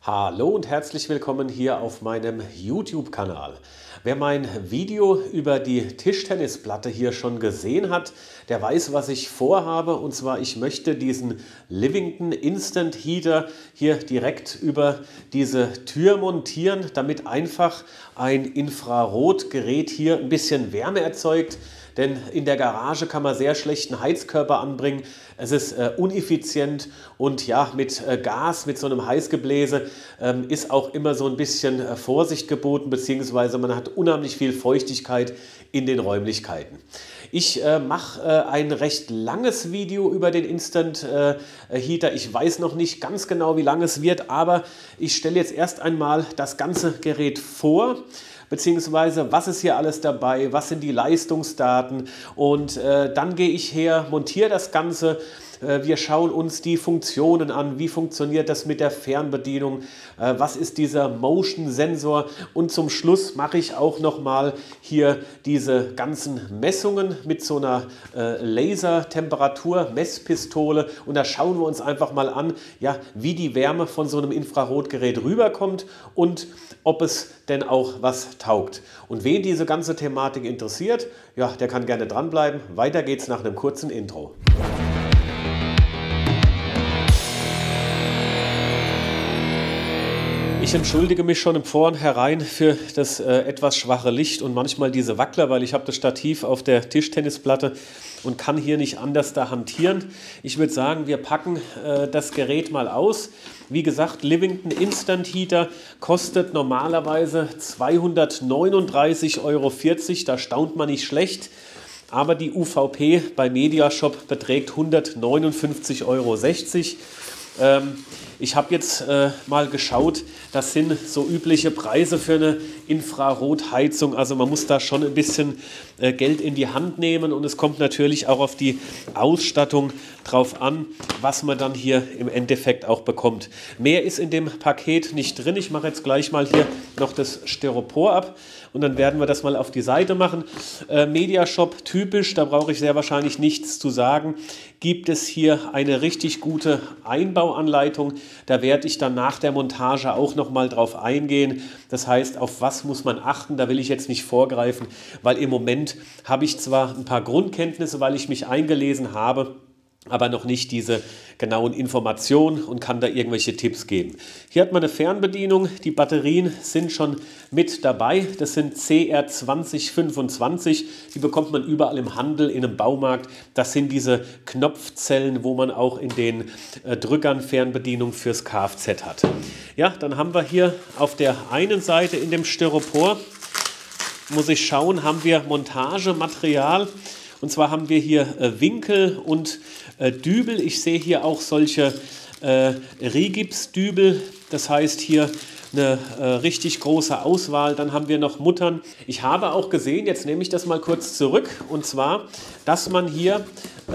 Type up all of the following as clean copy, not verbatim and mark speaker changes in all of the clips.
Speaker 1: Hallo und herzlich willkommen hier auf meinem YouTube-Kanal. Wer mein Video über die Tischtennisplatte hier schon gesehen hat, der weiß, was ich vorhabe. Und zwar, ich möchte diesen Livington Instant Heater hier direkt über diese Tür montieren, damit einfach ein Infrarotgerät hier ein bisschen Wärme erzeugt. Denn in der Garage kann man sehr schlecht einen Heizkörper anbringen. Es ist uneffizient und ja, mit Gas, mit so einem Heißgebläse ist auch immer so ein bisschen Vorsicht geboten, beziehungsweise man hat unheimlich viel Feuchtigkeit in den Räumlichkeiten. Ich mache ein recht langes Video über den Instant Heater. Ich weiß noch nicht ganz genau, wie lang es wird, aber ich stelle jetzt erst einmal das ganze Gerät vor. Beziehungsweise was ist hier alles dabei, was sind die Leistungsdaten und dann gehe ich her, montiere das Ganze. Wir schauen uns die Funktionen an, wie funktioniert das mit der Fernbedienung, was ist dieser Motion-Sensor und zum Schluss mache ich auch nochmal hier diese ganzen Messungen mit so einer Lasertemperatur-Messpistole und da schauen wir uns einfach mal an, ja, wie die Wärme von so einem Infrarotgerät rüberkommt und ob es denn auch was taugt. Und wen diese ganze Thematik interessiert, ja, der kann gerne dranbleiben. Weiter geht's nach einem kurzen Intro. Ich entschuldige mich schon im Vornherein für das etwas schwache Licht und manchmal diese Wackler, weil ich habe das Stativ auf der Tischtennisplatte und kann hier nicht anders da hantieren. Ich würde sagen, wir packen das Gerät mal aus. Wie gesagt, Livington Instant Heater kostet normalerweise 239,40 €. Da staunt man nicht schlecht. Aber die UVP bei Mediashop beträgt 159,60 €. Ich habe jetzt mal geschaut, das sind so übliche Preise für eine Infrarotheizung. Also man muss da schon ein bisschen Geld in die Hand nehmen und es kommt natürlich auch auf die Ausstattung drauf an, was man dann hier im Endeffekt auch bekommt. Mehr ist in dem Paket nicht drin. Ich mache jetzt gleich mal hier noch das Styropor ab und dann werden wir das mal auf die Seite machen. Mediashop typisch, da brauche ich sehr wahrscheinlich nichts zu sagen. Gibt es hier eine richtig gute Einbauanleitung. Da werde ich dann nach der Montage auch noch mal drauf eingehen. Das heißt, auf was muss man achten? Da will ich jetzt nicht vorgreifen, weil im Moment habe ich zwar ein paar Grundkenntnisse, weil ich mich eingelesen habe, aber noch nicht diese genauen Informationen und kann da irgendwelche Tipps geben. Hier hat man eine Fernbedienung, die Batterien sind schon mit dabei, das sind CR2025, die bekommt man überall im Handel, in einem Baumarkt. Das sind diese Knopfzellen, wo man auch in den Drückern Fernbedienung fürs Kfz hat. Ja, dann haben wir hier auf der einen Seite in dem Styropor, muss ich schauen, haben wir Montagematerial. Und zwar haben wir hier Winkel und Dübel. Ich sehe hier auch solche Rigipsdübel. Das heißt hier eine richtig große Auswahl. Dann haben wir noch Muttern. Ich habe auch gesehen, jetzt nehme ich das mal kurz zurück, und zwar, dass man hier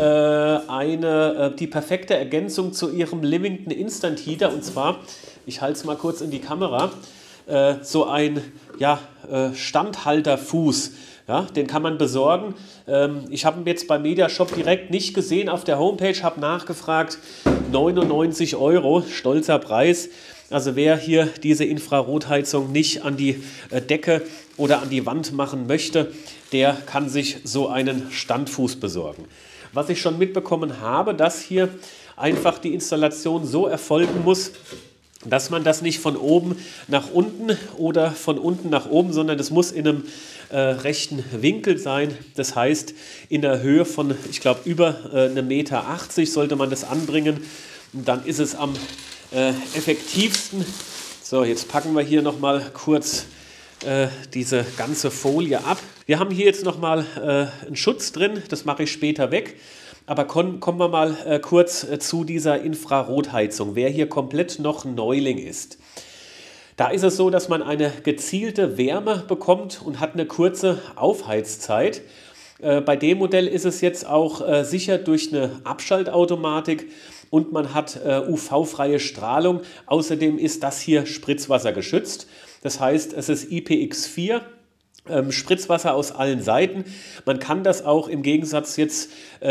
Speaker 1: die perfekte Ergänzung zu ihrem Livington Instant Heater, und zwar, ich halte es mal kurz in die Kamera, so ein Standhalterfuß. Ja, den kann man besorgen. Ich habe ihn jetzt bei Mediashop direkt nicht gesehen auf der Homepage, habe nachgefragt. 99 €, stolzer Preis. Also wer hier diese Infrarotheizung nicht an die Decke oder an die Wand machen möchte, der kann sich so einen Standfuß besorgen. Was ich schon mitbekommen habe, dass hier einfach die Installation so erfolgen muss, dass man das nicht von oben nach unten oder von unten nach oben, sondern es muss in einem rechten Winkel sein. Das heißt, in der Höhe von, ich glaube, über 1,80 Meter sollte man das anbringen. Und dann ist es am effektivsten. So, jetzt packen wir hier nochmal kurz diese ganze Folie ab. Wir haben hier jetzt nochmal einen Schutz drin, das mache ich später weg. Aber kommen wir mal kurz zu dieser Infrarotheizung, wer hier komplett noch Neuling ist. Da ist es so, dass man eine gezielte Wärme bekommt und hat eine kurze Aufheizzeit. Bei dem Modell ist es jetzt auch sicher durch eine Abschaltautomatik und man hat UV-freie Strahlung. Außerdem ist das hier Spritzwasser geschützt. Das heißt, es ist IPX4. Spritzwasser aus allen Seiten. Man kann das auch im Gegensatz jetzt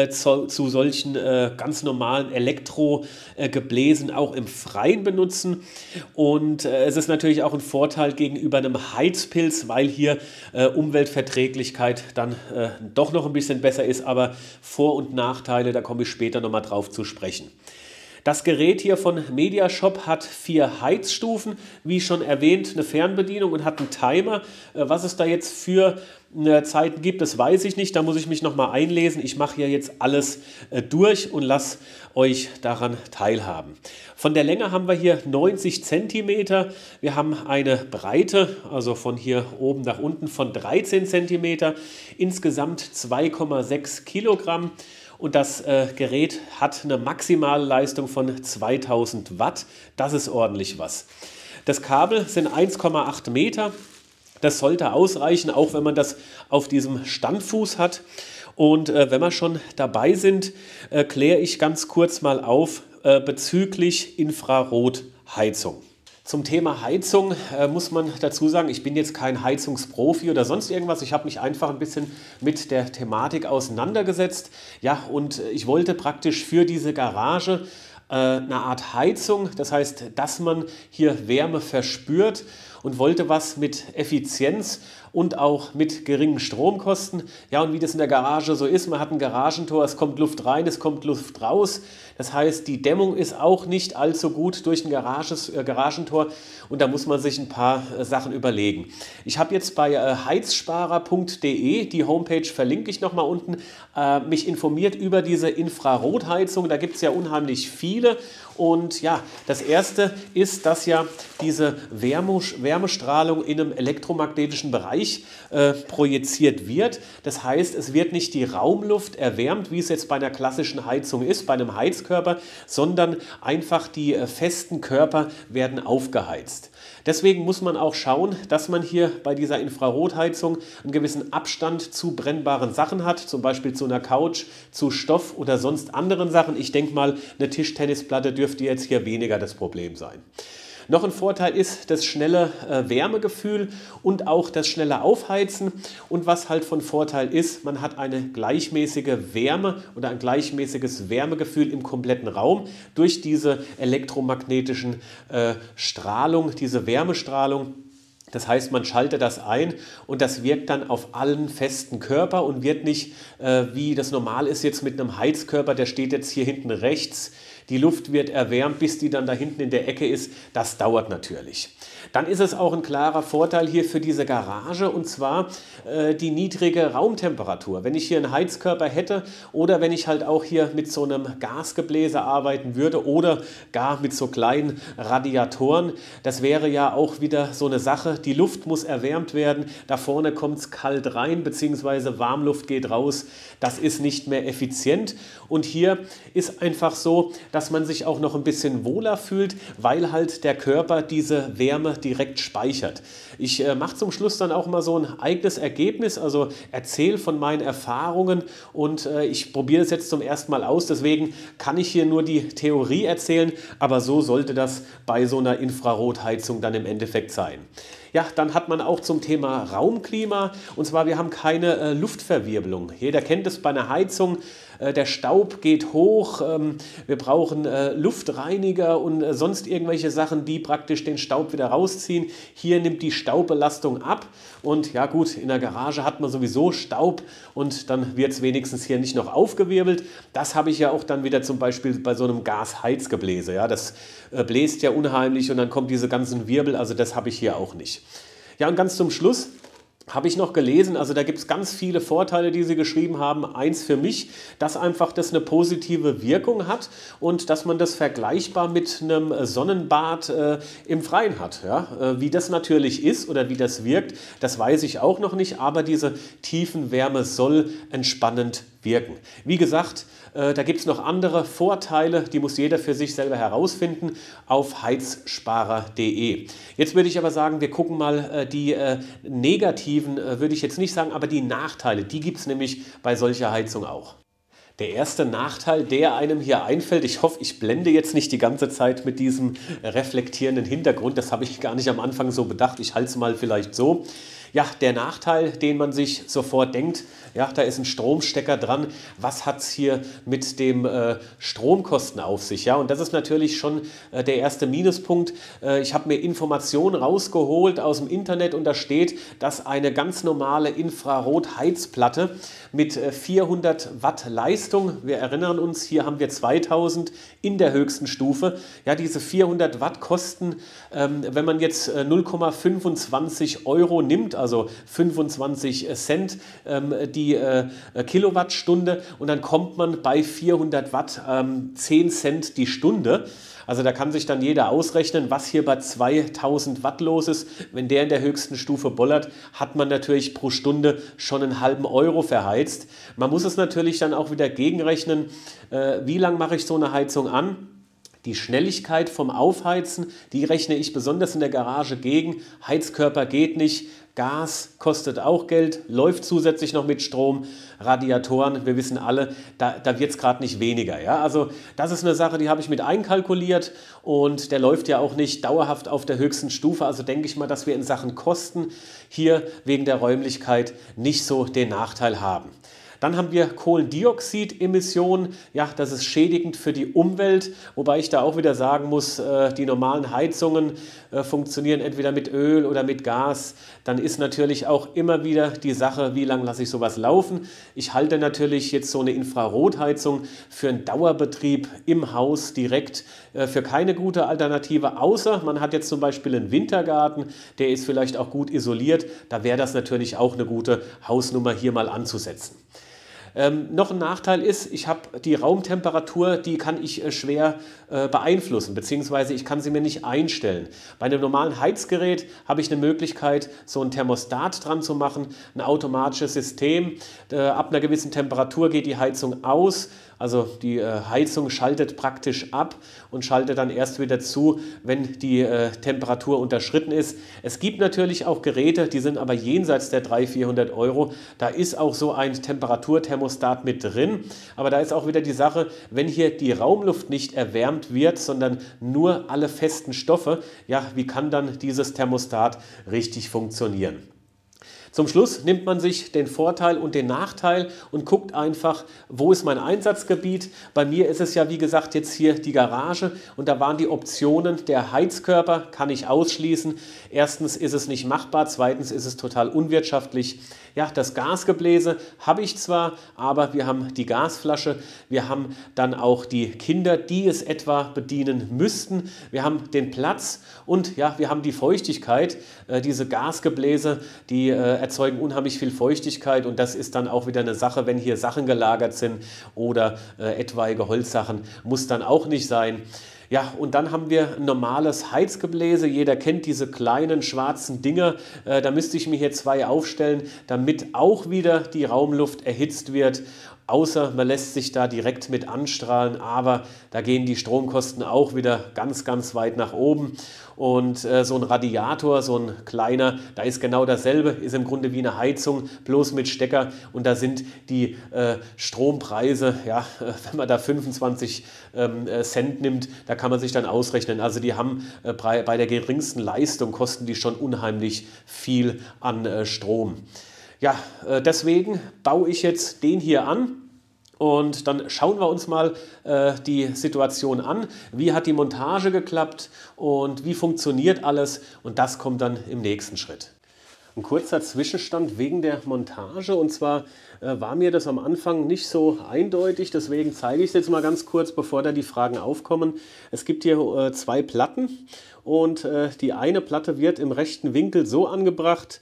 Speaker 1: zu solchen ganz normalen Elektrogebläsen auch im Freien benutzen. Und es ist natürlich auch ein Vorteil gegenüber einem Heizpilz, weil hier Umweltverträglichkeit dann doch noch ein bisschen besser ist. Aber Vor- und Nachteile, da komme ich später nochmal drauf zu sprechen. Das Gerät hier von Mediashop hat 4 Heizstufen, wie schon erwähnt, eine Fernbedienung und hat einen Timer. Was es da jetzt für Zeiten gibt, das weiß ich nicht, da muss ich mich nochmal einlesen. Ich mache hier jetzt alles durch und lasse euch daran teilhaben. Von der Länge haben wir hier 90 cm, wir haben eine Breite, also von hier oben nach unten von 13 cm, insgesamt 2,6 Kilogramm. Und das Gerät hat eine maximale Leistung von 2000 Watt. Das ist ordentlich was. Das Kabel sind 1,8 Meter. Das sollte ausreichen, auch wenn man das auf diesem Standfuß hat. Und wenn wir schon dabei sind, kläre ich ganz kurz mal auf bezüglich Infrarotheizung. Zum Thema Heizung muss man dazu sagen, ich bin jetzt kein Heizungsprofi oder sonst irgendwas. Ich habe mich einfach ein bisschen mit der Thematik auseinandergesetzt. Ja, und ich wollte praktisch für diese Garage eine Art Heizung, das heißt, dass man hier Wärme verspürt, und wollte was mit Effizienz und auch mit geringen Stromkosten. Ja, und wie das in der Garage so ist, man hat ein Garagentor, es kommt Luft rein, es kommt Luft raus. Das heißt, die Dämmung ist auch nicht allzu gut durch ein Garagentor, und da muss man sich ein paar Sachen überlegen. Ich habe jetzt bei heizsparer.de, die Homepage verlinke ich nochmal unten, mich informiert über diese Infrarotheizung. Da gibt es ja unheimlich viele. Und ja, das erste ist, dass ja diese Wärmestrahlung in einem elektromagnetischen Bereich projiziert wird. Das heißt, es wird nicht die Raumluft erwärmt, wie es jetzt bei einer klassischen Heizung ist, bei einem Heizkörper, sondern einfach die festen Körper werden aufgeheizt. Deswegen muss man auch schauen, dass man hier bei dieser Infrarotheizung einen gewissen Abstand zu brennbaren Sachen hat, zum Beispiel zu einer Couch, zu Stoff oder sonst anderen Sachen. Ich denke mal, eine Tischtennisplatte dürfte jetzt hier weniger das Problem sein. Noch ein Vorteil ist das schnelle Wärmegefühl und auch das schnelle Aufheizen. Und was halt von Vorteil ist, man hat eine gleichmäßige Wärme oder ein gleichmäßiges Wärmegefühl im kompletten Raum durch diese elektromagnetischen Strahlung, diese Wärmestrahlung. Das heißt, man schaltet das ein und das wirkt dann auf allen festen Körper und wird nicht, wie das normal ist jetzt mit einem Heizkörper, der steht jetzt hier hinten rechts. Die Luft wird erwärmt, bis die dann da hinten in der Ecke ist. Das dauert natürlich. Dann ist es auch ein klarer Vorteil hier für diese Garage, und zwar die niedrige Raumtemperatur. Wenn ich hier einen Heizkörper hätte oder wenn ich halt auch hier mit so einem Gasgebläse arbeiten würde oder gar mit so kleinen Radiatoren, das wäre ja auch wieder so eine Sache. Die Luft muss erwärmt werden, da vorne kommt es kalt rein bzw. Warmluft geht raus. Das ist nicht mehr effizient, und hier ist einfach so, dass man sich auch noch ein bisschen wohler fühlt, weil halt der Körper diese Wärme direkt speichert. Ich mache zum Schluss dann auch mal so ein eigenes Ergebnis, also erzähle von meinen Erfahrungen, und ich probiere es jetzt zum ersten Mal aus, deswegen kann ich hier nur die Theorie erzählen, aber so sollte das bei so einer Infrarotheizung dann im Endeffekt sein. Ja, dann hat man auch zum Thema Raumklima, und zwar wir haben keine Luftverwirbelung. Jeder kennt es bei einer Heizung, der Staub geht hoch, wir brauchen Luftreiniger und sonst irgendwelche Sachen, die praktisch den Staub wieder rausziehen. Hier nimmt die Staubbelastung ab, und ja gut, in der Garage hat man sowieso Staub und dann wird es wenigstens hier nicht noch aufgewirbelt. Das habe ich ja auch dann wieder zum Beispiel bei so einem Gasheizgebläse. Ja, das bläst ja unheimlich und dann kommen diese ganzen Wirbel, also das habe ich hier auch nicht. Ja, und ganz zum Schluss habe ich noch gelesen, also da gibt es ganz viele Vorteile, die sie geschrieben haben. Eins für mich, dass einfach das eine positive Wirkung hat und dass man das vergleichbar mit einem Sonnenbad im Freien hat. Ja? Wie das natürlich ist oder wie das wirkt, das weiß ich auch noch nicht, aber diese Tiefenwärme soll entspannend wirken. Wie gesagt, da gibt es noch andere Vorteile, die muss jeder für sich selber herausfinden auf heizsparer.de. Jetzt würde ich aber sagen, wir gucken mal die negativen, würde ich jetzt nicht sagen, aber die Nachteile, die gibt es nämlich bei solcher Heizung auch. Der erste Nachteil, der einem hier einfällt, ich hoffe, ich blende jetzt nicht die ganze Zeit mit diesem reflektierenden Hintergrund, das habe ich gar nicht am Anfang so bedacht, ich halte es mal vielleicht so. Ja, der Nachteil, den man sich sofort denkt, ja, da ist ein Stromstecker dran. Was hat es hier mit dem Stromkosten auf sich? Ja, und das ist natürlich schon der erste Minuspunkt. Ich habe mir Informationen rausgeholt aus dem Internet und da steht, dass eine ganz normale Infrarotheizplatte mit 400 Watt Leistung, wir erinnern uns, hier haben wir 2000 in der höchsten Stufe. Ja, diese 400 Watt kosten, wenn man jetzt 0,25 Euro nimmt, also 25 Cent die Kilowattstunde, und dann kommt man bei 400 Watt 10 Cent die Stunde. Also da kann sich dann jeder ausrechnen, was hier bei 2000 Watt los ist. Wenn der in der höchsten Stufe bollert, hat man natürlich pro Stunde schon einen halben Euro verheizt. Man muss es natürlich dann auch wieder gegenrechnen, wie lange mache ich so eine Heizung an. Die Schnelligkeit vom Aufheizen, die rechne ich besonders in der Garage gegen. Heizkörper geht nicht, Gas kostet auch Geld, läuft zusätzlich noch mit Strom, Radiatoren, wir wissen alle, da wird es gerade nicht weniger. Ja? Also das ist eine Sache, die habe ich mit einkalkuliert und der läuft ja auch nicht dauerhaft auf der höchsten Stufe. Also denke ich mal, dass wir in Sachen Kosten hier wegen der Räumlichkeit nicht so den Nachteil haben. Dann haben wir Kohlendioxidemissionen. Ja, das ist schädigend für die Umwelt, wobei ich da auch wieder sagen muss, die normalen Heizungen funktionieren entweder mit Öl oder mit Gas. Dann ist natürlich auch immer wieder die Sache, wie lange lasse ich sowas laufen. Ich halte natürlich jetzt so eine Infrarotheizung für einen Dauerbetrieb im Haus direkt für keine gute Alternative, außer man hat jetzt zum Beispiel einen Wintergarten, der ist vielleicht auch gut isoliert. Da wäre das natürlich auch eine gute Hausnummer, hier mal anzusetzen. Noch ein Nachteil ist, ich habe die Raumtemperatur, die kann ich schwer beeinflussen, beziehungsweise ich kann sie mir nicht einstellen. Bei einem normalen Heizgerät habe ich eine Möglichkeit, so ein Thermostat dran zu machen, ein automatisches System. Ab einer gewissen Temperatur geht die Heizung aus. Also die Heizung schaltet praktisch ab und schaltet dann erst wieder zu, wenn die Temperatur unterschritten ist. Es gibt natürlich auch Geräte, die sind aber jenseits der 300-400 Euro. Da ist auch so ein Temperaturthermostat mit drin. Aber da ist auch wieder die Sache, wenn hier die Raumluft nicht erwärmt wird, sondern nur alle festen Stoffe, ja, wie kann dann dieses Thermostat richtig funktionieren? Zum Schluss nimmt man sich den Vorteil und den Nachteil und guckt einfach, wo ist mein Einsatzgebiet. Bei mir ist es ja, wie gesagt, jetzt hier die Garage und da waren die Optionen, der Heizkörper kann ich ausschließen. Erstens ist es nicht machbar, zweitens ist es total unwirtschaftlich. Ja, das Gasgebläse habe ich zwar, aber wir haben die Gasflasche, wir haben dann auch die Kinder, die es etwa bedienen müssten. Wir haben den Platz und ja, wir haben die Feuchtigkeit. Diese Gasgebläse, die erzeugen unheimlich viel Feuchtigkeit und das ist dann auch wieder eine Sache, wenn hier Sachen gelagert sind oder etwaige Holzsachen, muss dann auch nicht sein. Ja, und dann haben wir ein normales Heizgebläse. Jeder kennt diese kleinen schwarzen Dinger. Da müsste ich mir hier zwei aufstellen, damit auch wieder die Raumluft erhitzt wird. Außer man lässt sich da direkt mit anstrahlen, aber da gehen die Stromkosten auch wieder ganz, ganz weit nach oben. Und so ein Radiator, so ein kleiner, da ist genau dasselbe, ist im Grunde wie eine Heizung, bloß mit Stecker. Und da sind die Strompreise, ja, wenn man da 25 Cent nimmt, da kann man sich dann ausrechnen. Also die haben bei der geringsten Leistung, kosten die schon unheimlich viel an Strom. Ja, deswegen baue ich jetzt den hier an und dann schauen wir uns mal die Situation an. Wie hat die Montage geklappt und wie funktioniert alles? Und das kommt dann im nächsten Schritt. Ein kurzer Zwischenstand wegen der Montage, und zwar war mir das am Anfang nicht so eindeutig, deswegen zeige ich es jetzt mal ganz kurz, bevor da die Fragen aufkommen. Es gibt hier zwei Platten und die eine Platte wird im rechten Winkel so angebracht,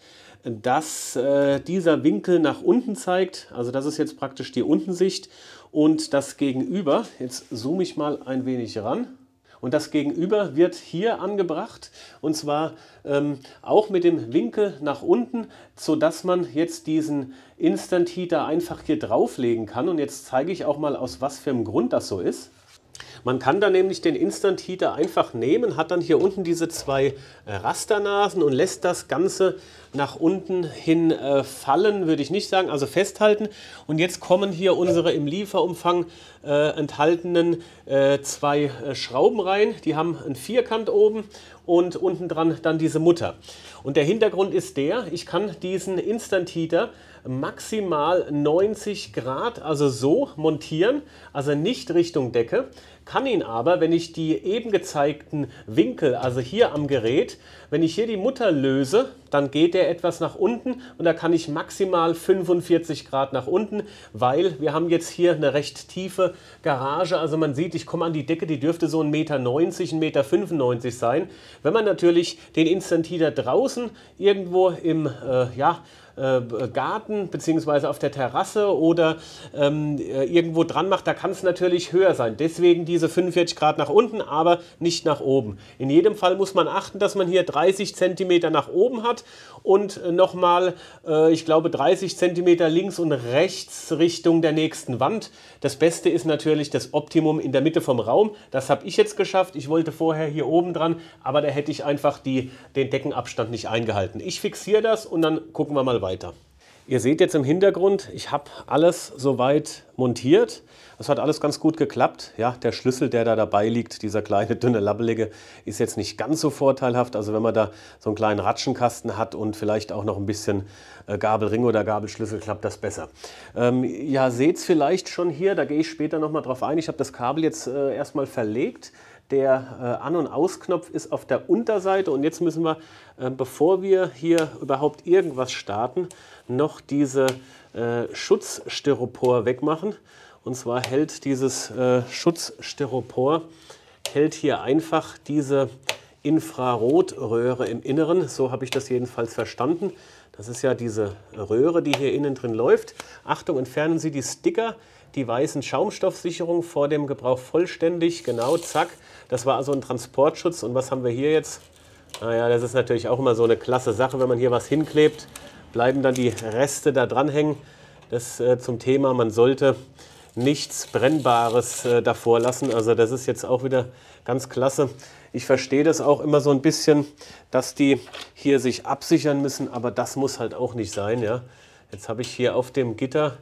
Speaker 1: dass dieser Winkel nach unten zeigt, also das ist jetzt praktisch die Untensicht, und das Gegenüber, jetzt zoome ich mal ein wenig ran, und das Gegenüber wird hier angebracht, und zwar auch mit dem Winkel nach unten, sodass man jetzt diesen Instant Heater einfach hier drauflegen kann. Und jetzt zeige ich auch mal, aus was für einem Grund das so ist. Man kann dann nämlich den Instant Heater einfach nehmen, hat dann hier unten diese zwei Rasternasen und lässt das Ganze nach unten hin fallen, würde ich nicht sagen, also festhalten. Und jetzt kommen hier unsere im Lieferumfang enthaltenen zwei Schrauben rein. Die haben einen Vierkant oben und unten dran dann diese Mutter. Und der Hintergrund ist der, ich kann diesen Instant Heater maximal 90 Grad, also so montieren, also nicht Richtung Decke, kann ihn aber, wenn ich die eben gezeigten Winkel, also hier am Gerät, wenn ich hier die Mutter löse, dann geht der etwas nach unten und da kann ich maximal 45 Grad nach unten, weil wir haben jetzt hier eine recht tiefe Garage, also man sieht, ich komme an die Decke, die dürfte so 1,90 Meter, 1,95 Meter sein. Wenn man natürlich den Instant Heater draußen irgendwo im Garten bzw. auf der Terrasse oder irgendwo dran macht, da kann es natürlich höher sein. Deswegen diese 45 Grad nach unten, aber nicht nach oben. In jedem Fall muss man achten, dass man hier 30 cm nach oben hat und nochmal, ich glaube, 30 cm links und rechts Richtung der nächsten Wand. Das Beste ist natürlich das Optimum in der Mitte vom Raum. Das habe ich jetzt geschafft. Ich wollte vorher hier oben dran, aber da hätte ich einfach den Deckenabstand nicht eingehalten. Ich fixiere das und dann gucken wir mal weiter. Ihr seht jetzt im Hintergrund, ich habe alles soweit montiert. Das hat alles ganz gut geklappt. Ja, der Schlüssel, der da dabei liegt, dieser kleine, dünne, labbelige, ist jetzt nicht ganz so vorteilhaft. Also wenn man da so einen kleinen Ratschenkasten hat und vielleicht auch noch ein bisschen Gabelring oder Gabelschlüssel, klappt das besser. Ja, seht es vielleicht schon hier, da gehe ich später noch mal drauf ein. Ich habe das Kabel jetzt erstmal verlegt. Der An- und Ausknopf ist auf der Unterseite und jetzt müssen wir, bevor wir hier überhaupt irgendwas starten, noch diese Schutzstyropor wegmachen. Und zwar hält dieses Schutzstyropor hier einfach diese Infrarotröhre im Inneren. So habe ich das jedenfalls verstanden. Das ist ja diese Röhre, die hier innen drin läuft. Achtung, entfernen Sie die Sticker, die weißen Schaumstoffsicherung vor dem Gebrauch vollständig. Genau, zack. Das war also ein Transportschutz. Und was haben wir hier jetzt? Naja, das ist natürlich auch immer so eine klasse Sache, wenn man hier was hinklebt, bleiben dann die Reste da dran hängen. Das zum Thema, man sollte nichts Brennbares davor lassen. Also das ist jetzt auch wieder ganz klasse. Ich verstehe das auch immer so ein bisschen, dass die hier sich absichern müssen, aber das muss halt auch nicht sein. Ja? Jetzt habe ich hier auf dem Gitter,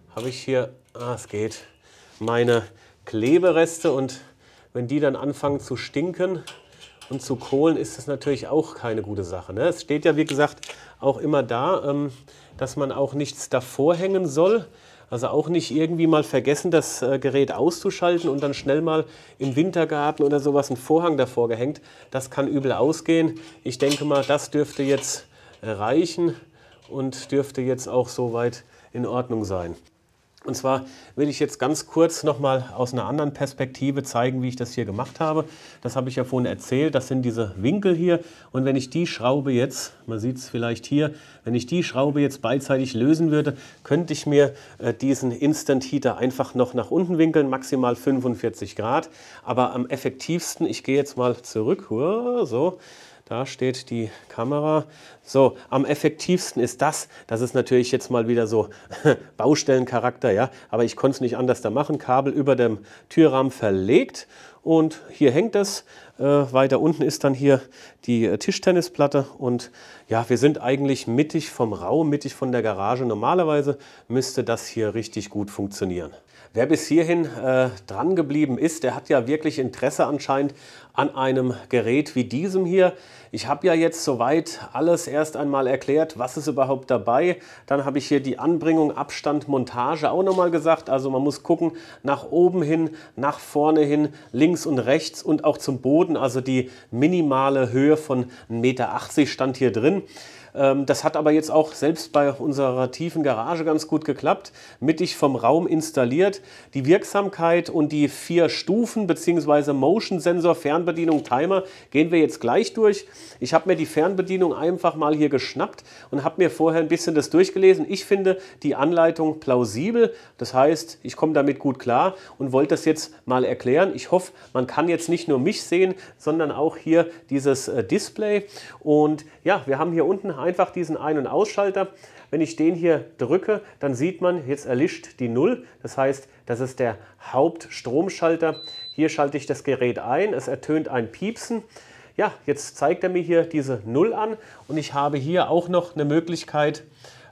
Speaker 1: es geht, meine Klebereste und wenn die dann anfangen zu stinken und zu kohlen, ist das natürlich auch keine gute Sache. Ne? Es steht ja, wie gesagt, auch immer da, dass man auch nichts davor hängen soll. Also auch nicht irgendwie mal vergessen, das Gerät auszuschalten und dann schnell mal im Wintergarten oder sowas einen Vorhang davor gehängt. Das kann übel ausgehen. Ich denke mal, das dürfte jetzt reichen und dürfte jetzt auch soweit in Ordnung sein. Und zwar will ich jetzt ganz kurz nochmal aus einer anderen Perspektive zeigen, wie ich das hier gemacht habe. Das habe ich ja vorhin erzählt, das sind diese Winkel hier. Und wenn ich die Schraube jetzt, man sieht es vielleicht hier, wenn ich die Schraube jetzt beidseitig lösen würde, könnte ich mir diesen Instant Heater einfach noch nach unten winkeln, maximal 45 Grad. Aber am effektivsten, ich gehe jetzt mal zurück, so. Da steht die Kamera. So, am effektivsten ist das ist natürlich jetzt mal wieder so Baustellencharakter, ja, aber ich konnte es nicht anders da machen. Kabel über dem Türrahmen verlegt und hier hängt es. Weiter unten ist dann hier die Tischtennisplatte und ja, wir sind eigentlich mittig vom Raum, mittig von der Garage. Normalerweise müsste das hier richtig gut funktionieren. Wer bis hierhin dran geblieben ist, der hat ja wirklich Interesse anscheinend an einem Gerät wie diesem hier. Ich habe ja jetzt soweit alles erst einmal erklärt, was ist überhaupt dabei. Dann habe ich hier die Anbringung, Abstand, Montage auch nochmal gesagt. Also man muss gucken, nach oben hin, nach vorne hin, links und rechts und auch zum Boden. Also die minimale Höhe von 1,80 Meter stand hier drin. Das hat aber jetzt auch selbst bei unserer tiefen Garage ganz gut geklappt. Mittig vom Raum installiert. Die Wirksamkeit und die 4 Stufen bzw. Motion Sensor, Fernbedienung, Timer gehen wir jetzt gleich durch. Ich habe mir die Fernbedienung einfach mal hier geschnappt und habe mir vorher ein bisschen das durchgelesen. Ich finde die Anleitung plausibel. Das heißt, ich komme damit gut klar und wollte das jetzt mal erklären. Ich hoffe, man kann jetzt nicht nur mich sehen, sondern auch hier dieses Display. Und ja, wir haben hier unten einfach diesen Ein- und Ausschalter. Wenn ich den hier drücke, dann sieht man, jetzt erlischt die 0. Das heißt, das ist der Hauptstromschalter. Hier schalte ich das Gerät ein. Es ertönt ein Piepsen. Ja, jetzt zeigt er mir hier diese 0 an. Und ich habe hier auch noch eine Möglichkeit,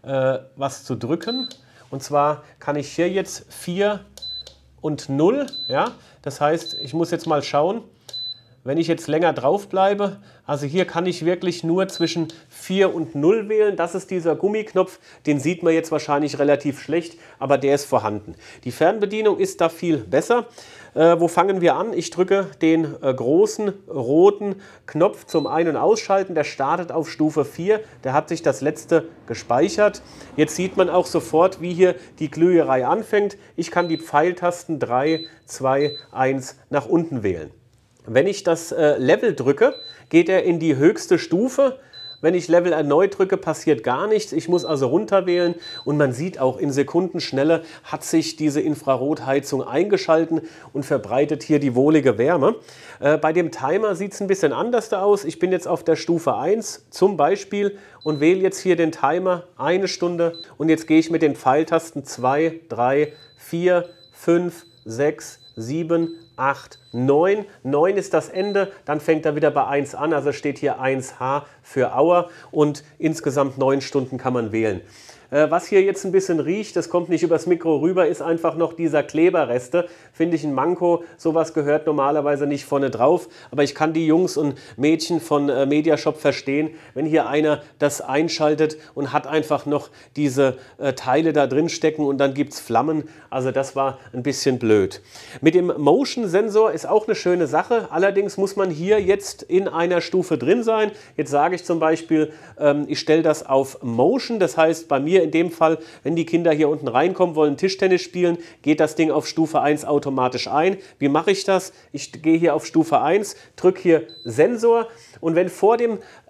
Speaker 1: was zu drücken. Und zwar kann ich hier jetzt 4 und 0. Ja? Das heißt, ich muss jetzt mal schauen, Wenn ich jetzt länger drauf bleibe, also hier kann ich wirklich nur zwischen 4 und 0 wählen. Das ist dieser Gummiknopf, den sieht man jetzt wahrscheinlich relativ schlecht, aber der ist vorhanden. Die Fernbedienung ist da viel besser. Wo fangen wir an? Ich drücke den großen roten Knopf zum Ein- und Ausschalten. Der startet auf Stufe 4. Der hat sich das letzte gespeichert. Jetzt sieht man auch sofort, wie hier die Glüherei anfängt. Ich kann die Pfeiltasten 3, 2, 1 nach unten wählen. Wenn ich das Level drücke, geht er in die höchste Stufe. Wenn ich Level erneut drücke, passiert gar nichts. Ich muss also runter wählen und man sieht auch, in Sekundenschnelle hat sich diese Infrarotheizung eingeschalten und verbreitet hier die wohlige Wärme. Bei dem Timer sieht es ein bisschen anders aus. Ich bin jetzt auf der Stufe 1 zum Beispiel und wähle jetzt hier den Timer 1 Stunde und jetzt gehe ich mit den Pfeiltasten 2, 3, 4, 5, 6, 7, 8, 9. 9 ist das Ende, dann fängt er wieder bei 1 an, also steht hier 1H für Hour und insgesamt 9 Stunden kann man wählen. Was hier jetzt ein bisschen riecht, das kommt nicht übers Mikro rüber, ist einfach noch dieser Kleberreste. Finde ich ein Manko, sowas gehört normalerweise nicht vorne drauf. Aber ich kann die Jungs und Mädchen von Mediashop verstehen, wenn hier einer das einschaltet und hat einfach noch diese Teile da drin stecken und dann gibt es Flammen. Also das war ein bisschen blöd. Mit dem Motion-Sensor ist auch eine schöne Sache. Allerdings muss man hier jetzt in einer Stufe drin sein. Jetzt sage ich zum Beispiel, ich stelle das auf Motion. Das heißt, bei mir in dem Fall, wenn die Kinder hier unten reinkommen, wollen Tischtennis spielen, geht das Ding auf Stufe 1 automatisch ein. Wie mache ich das? Ich gehe hier auf Stufe 1, drücke hier Sensor und wenn vor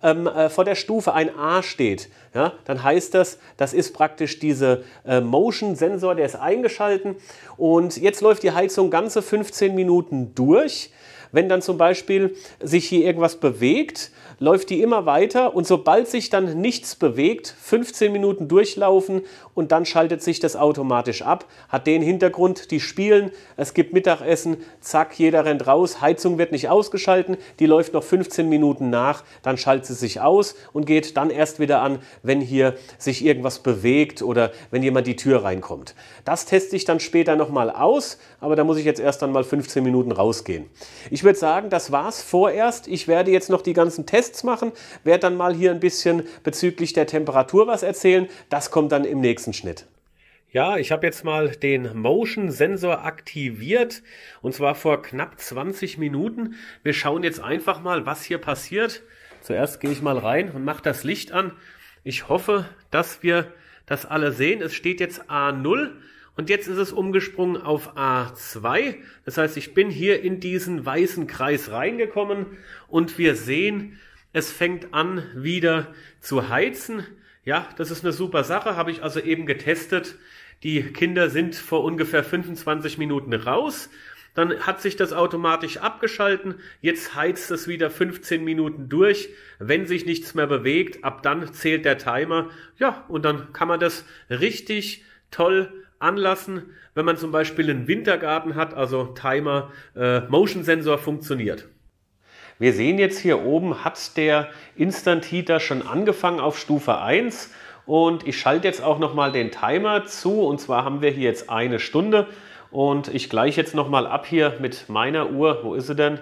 Speaker 1: der Stufe ein A steht, ja, dann heißt das, das ist praktisch dieser Motion-Sensor, der ist eingeschalten und jetzt läuft die Heizung ganze 15 Minuten durch. Wenn dann zum Beispiel sich hier irgendwas bewegt, läuft die immer weiter und sobald sich dann nichts bewegt, 15 Minuten durchlaufen und dann schaltet sich das automatisch ab. Hat den Hintergrund, die spielen, es gibt Mittagessen, zack, jeder rennt raus, Heizung wird nicht ausgeschalten, die läuft noch 15 Minuten nach, dann schaltet sie sich aus und geht dann erst wieder an, wenn hier sich irgendwas bewegt oder wenn jemand die Tür reinkommt. Das teste ich dann später nochmal aus, aber da muss ich jetzt erst dann mal 15 Minuten rausgehen. Ich würde sagen, das war's vorerst. Ich werde jetzt noch die ganzen Tests machen, werde dann mal hier ein bisschen bezüglich der Temperatur was erzählen. Das kommt dann im nächsten Schnitt. Ja, ich habe jetzt mal den Motion-Sensor aktiviert und zwar vor knapp 20 Minuten. Wir schauen jetzt einfach mal, was hier passiert. Zuerst gehe ich mal rein und mache das Licht an. Ich hoffe, dass wir das alle sehen. Es steht jetzt A0. Und jetzt ist es umgesprungen auf A2. Das heißt, ich bin hier in diesen weißen Kreis reingekommen und wir sehen, es fängt an wieder zu heizen. Ja, das ist eine super Sache, habe ich also eben getestet. Die Kinder sind vor ungefähr 25 Minuten raus. Dann hat sich das automatisch abgeschalten. Jetzt heizt es wieder 15 Minuten durch. Wenn sich nichts mehr bewegt, ab dann zählt der Timer. Ja, und dann kann man das richtig toll anlassen, wenn man zum Beispiel einen Wintergarten hat, also Timer, Motion Sensor funktioniert. Wir sehen jetzt hier oben, hat der Instant Heater schon angefangen auf Stufe 1 und ich schalte jetzt auch nochmal den Timer zu und zwar haben wir hier jetzt 1 Stunde und ich gleiche jetzt nochmal ab hier mit meiner Uhr. Wo ist sie denn?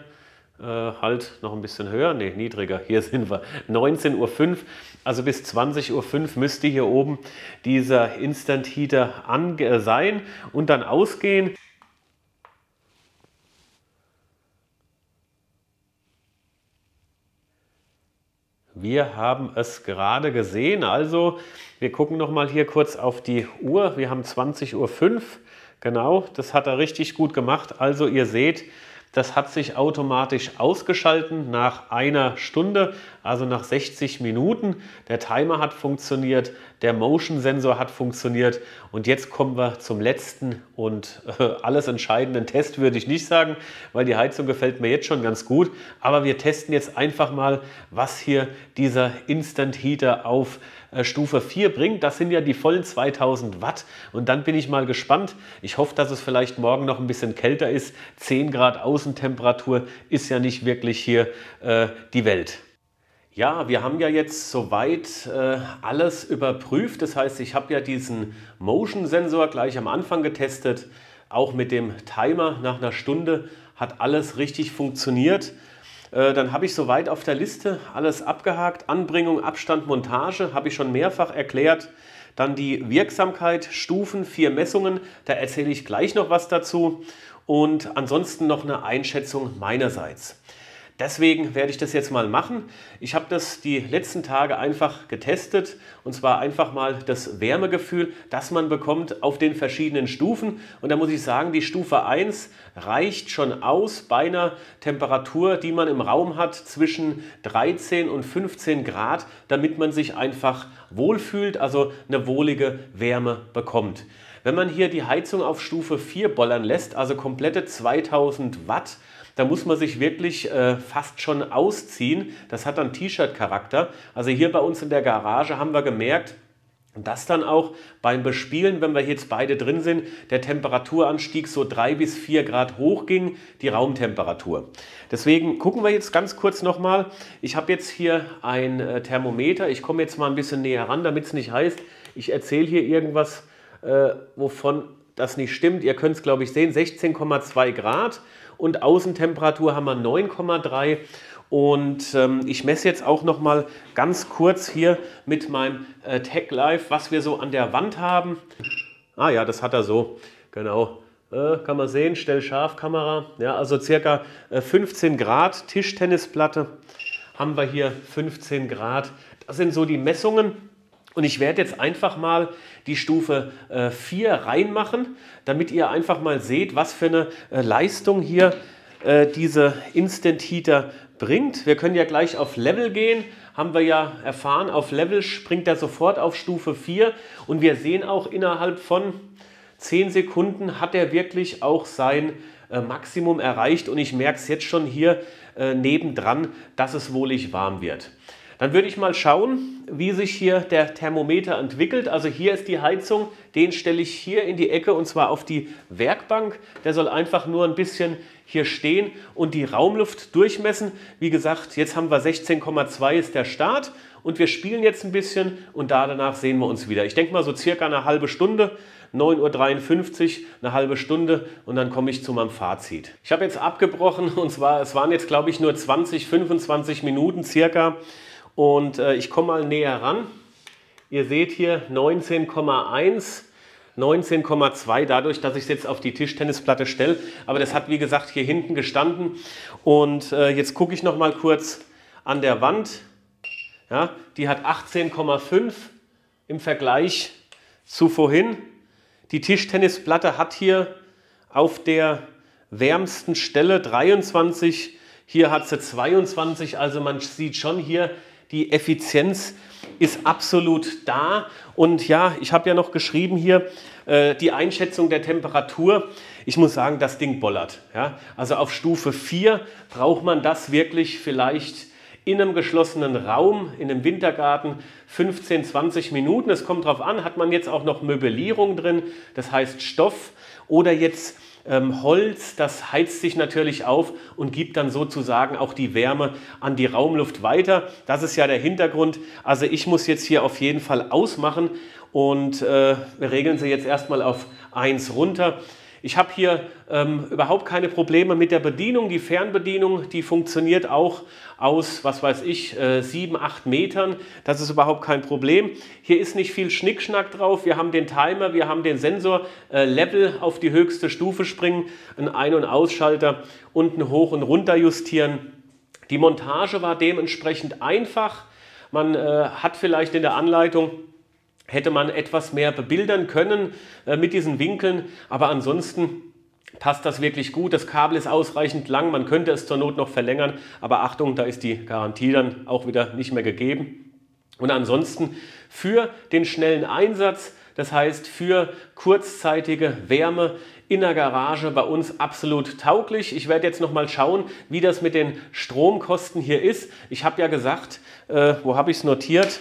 Speaker 1: Halt noch ein bisschen höher, ne, niedriger, hier sind wir, 19:05 Uhr, also bis 20:05 Uhr müsste hier oben dieser Instant Heater an sein und dann ausgehen. Wir haben es gerade gesehen, also wir gucken noch mal hier kurz auf die Uhr, wir haben 20:05 Uhr, genau, das hat er richtig gut gemacht, also ihr seht, das hat sich automatisch ausgeschalten nach 1 Stunde, also nach 60 Minuten. Der Timer hat funktioniert, der Motion-Sensor hat funktioniert und jetzt kommen wir zum letzten und alles entscheidenden Test, würde ich nicht sagen, weil die Heizung gefällt mir jetzt schon ganz gut. Aber wir testen jetzt einfach mal, was hier dieser Instant Heater auf Stufe 4 bringt. Das sind ja die vollen 2000 Watt und dann bin ich mal gespannt. Ich hoffe, dass es vielleicht morgen noch ein bisschen kälter ist. 10 Grad Außentemperatur ist ja nicht wirklich hier die Welt. Ja, wir haben ja jetzt soweit alles überprüft. Das heißt, ich habe ja diesen Motion-Sensor gleich am Anfang getestet. Auch mit dem Timer nach 1 Stunde hat alles richtig funktioniert. Dann habe ich soweit auf der Liste alles abgehakt. Anbringung, Abstand, Montage habe ich schon mehrfach erklärt. Dann die Wirksamkeit, Stufen, 4 Messungen, da erzähle ich gleich noch was dazu. Und ansonsten noch eine Einschätzung meinerseits. Deswegen werde ich das jetzt mal machen. Ich habe das die letzten Tage einfach getestet, und zwar einfach mal das Wärmegefühl, das man bekommt auf den verschiedenen Stufen. Und da muss ich sagen, die Stufe 1 reicht schon aus bei einer Temperatur, die man im Raum hat zwischen 13 und 15 Grad, damit man sich einfach wohlfühlt, also eine wohlige Wärme bekommt. Wenn man hier die Heizung auf Stufe 4 bollern lässt, also komplette 2000 Watt, da muss man sich wirklich fast schon ausziehen. Das hat dann T-Shirt-Charakter. Also hier bei uns in der Garage haben wir gemerkt, dass dann auch beim Bespielen, wenn wir jetzt beide drin sind, der Temperaturanstieg so 3 bis 4 Grad hoch ging, die Raumtemperatur. Deswegen gucken wir jetzt ganz kurz nochmal. Ich habe jetzt hier ein Thermometer. Ich komme jetzt mal ein bisschen näher ran, damit es nicht heißt, ich erzähle hier irgendwas, wovon das nicht stimmt. Ihr könnt es, glaube ich, sehen, 16,2 Grad. Und Außentemperatur haben wir 9,3 und ich messe jetzt auch noch mal ganz kurz hier mit meinem Tech Live, was wir so an der Wand haben. Ah ja, das hat er so, genau. Kann man sehen, Stellscharfkamera, ja, also circa 15 Grad, Tischtennisplatte haben wir hier 15 Grad. Das sind so die Messungen. Und ich werde jetzt einfach mal die Stufe 4 reinmachen, damit ihr einfach mal seht, was für eine Leistung hier diese Instant Heater bringt. Wir können ja gleich auf Level gehen, haben wir ja erfahren, auf Level springt er sofort auf Stufe 4 und wir sehen auch innerhalb von 10 Sekunden hat er wirklich auch sein Maximum erreicht und ich merke es jetzt schon hier nebendran, dass es wohlig warm wird. Dann würde ich mal schauen, wie sich hier der Thermometer entwickelt. Also hier ist die Heizung, den stelle ich hier in die Ecke und zwar auf die Werkbank. Der soll einfach nur ein bisschen hier stehen und die Raumluft durchmessen. Wie gesagt, jetzt haben wir 16,2 ist der Start und wir spielen jetzt ein bisschen und danach sehen wir uns wieder. Ich denke mal so circa eine halbe Stunde. 9:53 Uhr, eine halbe Stunde und dann komme ich zu meinem Fazit. Ich habe jetzt abgebrochen und zwar, es waren jetzt glaube ich nur 20, 25 Minuten circa. Und ich komme mal näher ran. Ihr seht hier 19,1, 19,2 dadurch, dass ich es jetzt auf die Tischtennisplatte stelle. Aber das hat wie gesagt hier hinten gestanden. Und jetzt gucke ich noch mal kurz an der Wand. Ja, die hat 18,5 im Vergleich zu vorhin. Die Tischtennisplatte hat hier auf der wärmsten Stelle 23. Hier hat sie 22. Also man sieht schon hier, die Effizienz ist absolut da und ja, ich habe ja noch geschrieben hier die Einschätzung der Temperatur. Ich muss sagen, das Ding bollert. Ja? Also auf Stufe 4 braucht man das wirklich vielleicht in einem geschlossenen Raum, in einem Wintergarten 15, 20 Minuten. Es kommt darauf an, hat man jetzt auch noch Möblierung drin, das heißt Stoff oder jetzt Holz, das heizt sich natürlich auf und gibt dann sozusagen auch die Wärme an die Raumluft weiter. Das ist ja der Hintergrund. Also ich muss jetzt hier auf jeden Fall ausmachen und wir regeln sie jetzt erstmal auf 1 runter. Ich habe hier überhaupt keine Probleme mit der Bedienung. Die Fernbedienung, die funktioniert auch aus, was weiß ich, 7, 8 Metern. Das ist überhaupt kein Problem. Hier ist nicht viel Schnickschnack drauf. Wir haben den Timer, wir haben den Sensor, Level auf die höchste Stufe springen, einen Ein- und Ausschalter und ein Hoch- und Runter justieren. Die Montage war dementsprechend einfach. Man hat vielleicht in der Anleitung hätte man etwas mehr bebildern können mit diesen Winkeln, aber ansonsten passt das wirklich gut. Das Kabel ist ausreichend lang, man könnte es zur Not noch verlängern, aber Achtung, da ist die Garantie dann auch wieder nicht mehr gegeben. Und ansonsten für den schnellen Einsatz, das heißt für kurzzeitige Wärme in der Garage bei uns absolut tauglich. Ich werde jetzt noch mal schauen, wie das mit den Stromkosten hier ist. Ich habe ja gesagt, wo habe ich es notiert?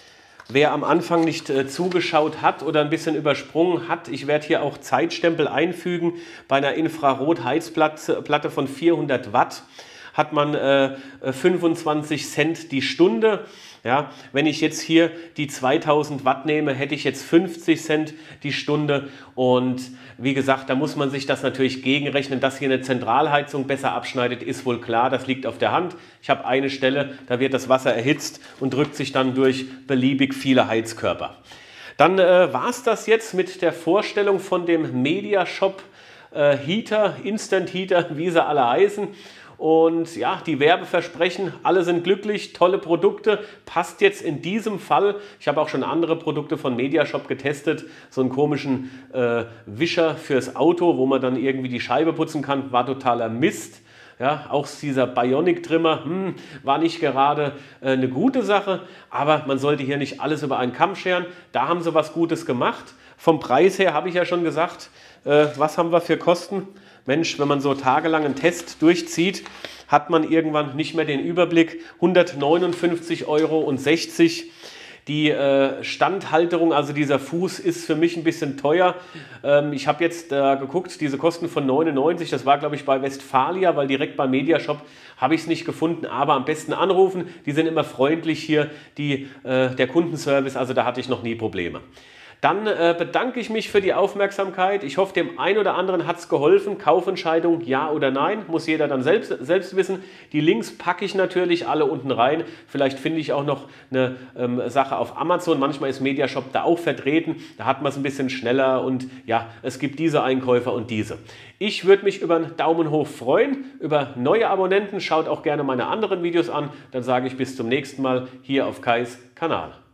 Speaker 1: Wer am Anfang nicht zugeschaut hat oder ein bisschen übersprungen hat, ich werde hier auch Zeitstempel einfügen. Bei einer Infrarot-Heizplatte von 400 Watt hat man 25 Cent die Stunde. Ja, wenn ich jetzt hier die 2000 Watt nehme, hätte ich jetzt 50 Cent die Stunde. Und wie gesagt, da muss man sich das natürlich gegenrechnen. Dass hier eine Zentralheizung besser abschneidet, ist wohl klar. Das liegt auf der Hand. Ich habe eine Stelle, da wird das Wasser erhitzt und drückt sich dann durch beliebig viele Heizkörper. Dann war es das jetzt mit der Vorstellung von dem Mediashop Heater, Instant Heater, wie sie alle heißen. Und ja, die Werbeversprechen, alle sind glücklich, tolle Produkte, passt jetzt in diesem Fall. Ich habe auch schon andere Produkte von Mediashop getestet, so einen komischen Wischer fürs Auto, wo man dann irgendwie die Scheibe putzen kann, war totaler Mist. Ja, auch dieser Bionic-Trimmer war nicht gerade eine gute Sache, aber man sollte hier nicht alles über einen Kamm scheren. Da haben sie was Gutes gemacht. Vom Preis her habe ich ja schon gesagt, was haben wir für Kosten? Mensch, wenn man so tagelang einen Test durchzieht, hat man irgendwann nicht mehr den Überblick. 159,60 Euro. Die Standhalterung, also dieser Fuß, ist für mich ein bisschen teuer. Ich habe jetzt geguckt, diese Kosten von 99, das war glaube ich bei Westfalia, weil direkt beim Mediashop habe ich es nicht gefunden, aber am besten anrufen. Die sind immer freundlich hier, der Kundenservice, also da hatte ich noch nie Probleme. Dann bedanke ich mich für die Aufmerksamkeit. Ich hoffe, dem einen oder anderen hat es geholfen. Kaufentscheidung ja oder nein, muss jeder dann selbst wissen. Die Links packe ich natürlich alle unten rein. Vielleicht finde ich auch noch eine Sache auf Amazon. Manchmal ist Mediashop da auch vertreten. Da hat man es ein bisschen schneller und ja, es gibt diese Einkäufer und diese. Ich würde mich über einen Daumen hoch freuen, über neue Abonnenten. Schaut auch gerne meine anderen Videos an. Dann sage ich bis zum nächsten Mal hier auf Kais Kanal.